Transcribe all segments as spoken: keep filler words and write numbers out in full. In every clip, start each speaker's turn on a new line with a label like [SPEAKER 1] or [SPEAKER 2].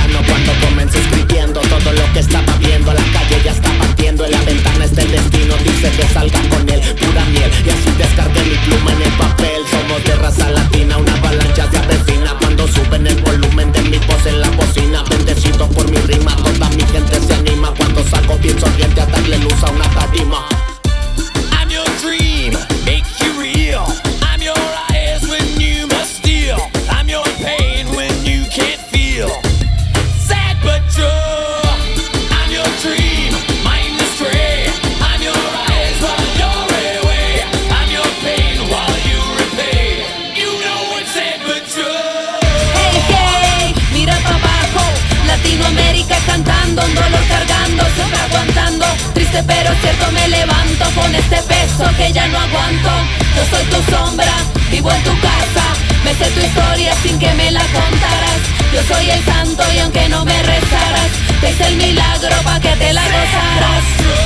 [SPEAKER 1] mano cuando comencé escribiendo todo lo que estaba viendo. La calle ya está partiendo, en la ventana está el destino, dice que salga con él, pura miel. Y así descargué mi pluma en el papel. Somos de raza latina, una avalancha se avecina cuando suben el volumen de mi voz en la bocina. Bendecido por mi rima, toda mi gente se anima cuando salgo bien sonriente a darle luz a una tarima.
[SPEAKER 2] I'm your dream, make you real. I'm your eyes when you must steal. I'm your pain when you can't feel. Sad but true. I'm your dream, mind astray. I'm your eyes while you're away. I'm your pain while you repay. You know it's sad but true.
[SPEAKER 3] Hey, hey, mira pa' abajo. Latinoamérica cantando, un dolor cargando, siempre aguantando. Triste pero cierto me levanto con este peso que ya no aguanto. Yo soy tu sombra, vivo en tu casa. Me sé tu historia sin que me la contaras. Yo soy el santo y aunque no me rezaras, te hice el milagro pa' que te la gozaras.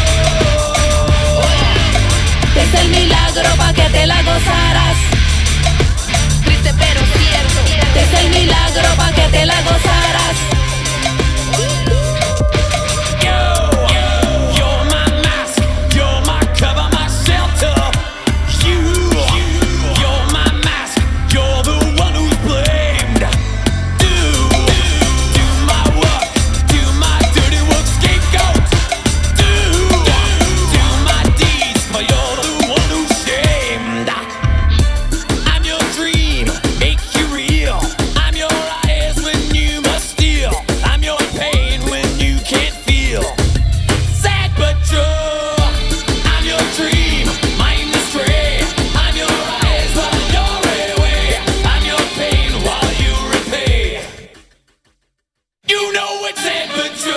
[SPEAKER 3] Te hice el milagro pa' que te la gozaras. Triste pero cierto. Te hice el milagro pa' que te la gozaras.
[SPEAKER 2] You know it's sad but true.